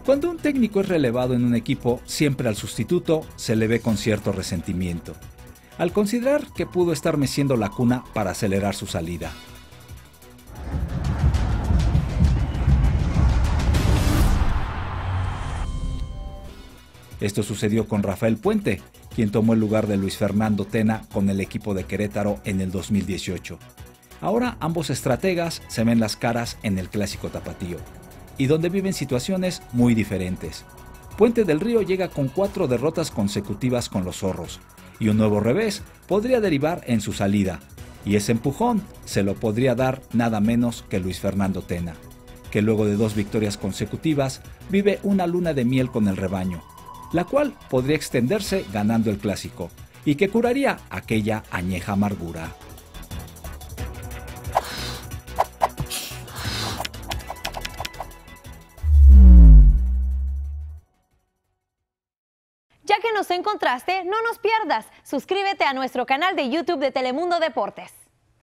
Cuando un técnico es relevado en un equipo, siempre al sustituto se le ve con cierto resentimiento, al considerar que pudo estar meciendo la cuna para acelerar su salida. Esto sucedió con Rafael Puente, quien tomó el lugar de Luis Fernando Tena con el equipo de Querétaro en el 2018. Ahora ambos estrategas se ven las caras en el clásico tapatío, y donde viven situaciones muy diferentes. Puente del Río llega con 4 derrotas consecutivas con los zorros, y un nuevo revés podría derivar en su salida, y ese empujón se lo podría dar nada menos que Luis Fernando Tena, que luego de 2 victorias consecutivas vive una luna de miel con el rebaño, la cual podría extenderse ganando el clásico, y que curaría aquella añeja amargura. Ya que nos encontraste, no nos pierdas. Suscríbete a nuestro canal de YouTube de Telemundo Deportes.